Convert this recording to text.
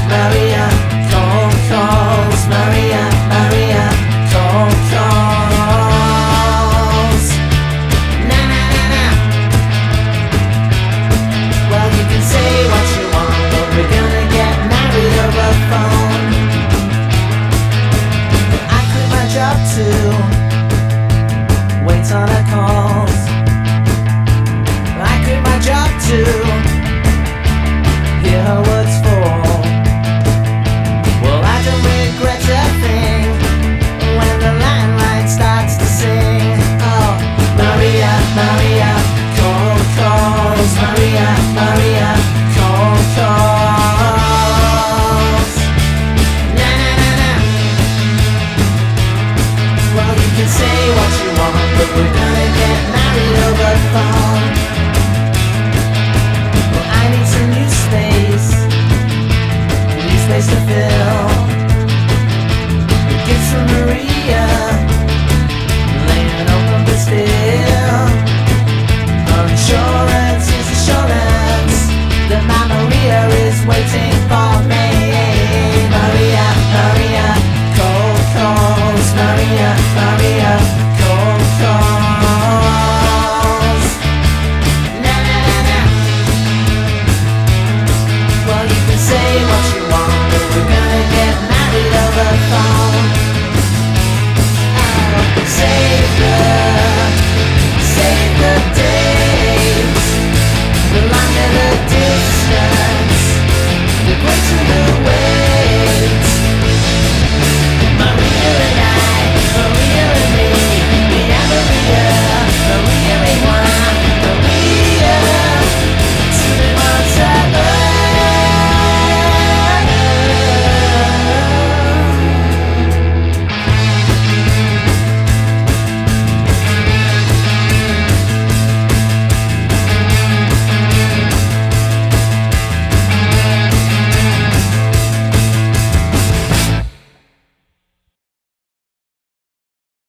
Maria, cold calls. Maria, Maria, cold calls. Na na na na. Well, you can say what you want, but we're gonna get married over phone. I quit my job to wait on her calls. I quit my job to